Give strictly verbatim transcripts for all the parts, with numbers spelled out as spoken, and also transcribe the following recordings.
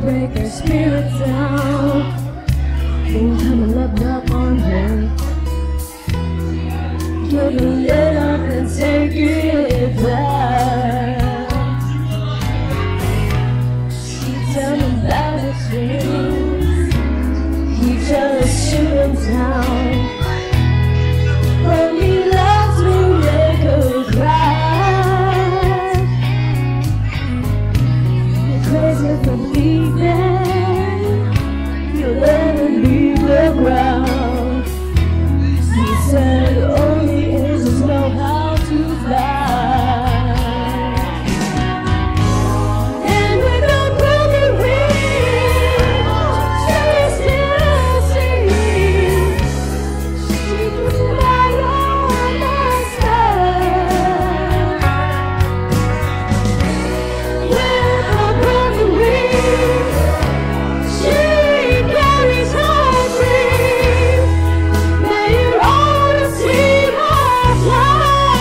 break her spirit down. Won't come and love up on her. You're gonna let up and take it back. She tell me about the things he try to shoot him down. When he loves me, make her cry. You're crazy for leaving. You'll never leave the ground. He said only angels know how to fly. And with a broken wing, she still sings. She can fly on the sky. With a broken wing, she carries her dream. May you always see her fly.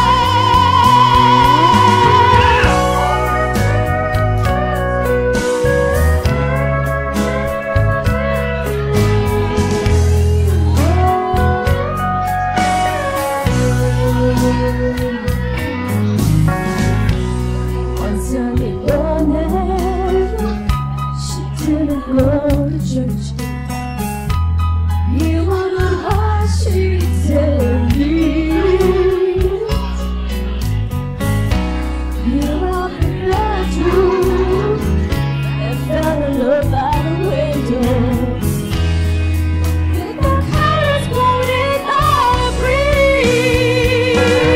One Sunday morning, she didn't go to church. You wonder how she tell me. You up in that room and fell in love by the window. With the colors floating on the breeze.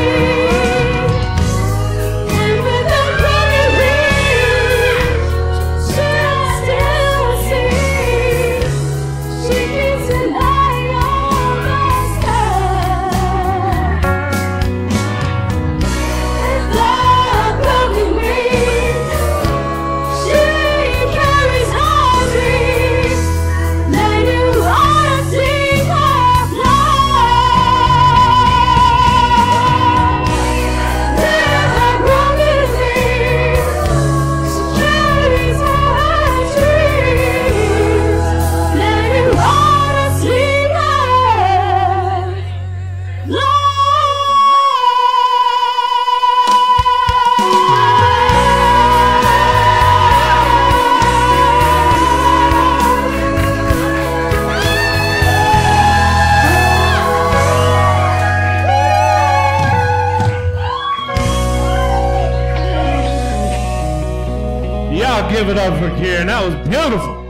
And with a broken wing, she still sings. She keeps an eye on the sky. With the broken wing, she carries her dreams. May you always see her fly. With a broken wing, she carries her dreams. May you always see her fly. Y'all give it up for Kieran. That was beautiful.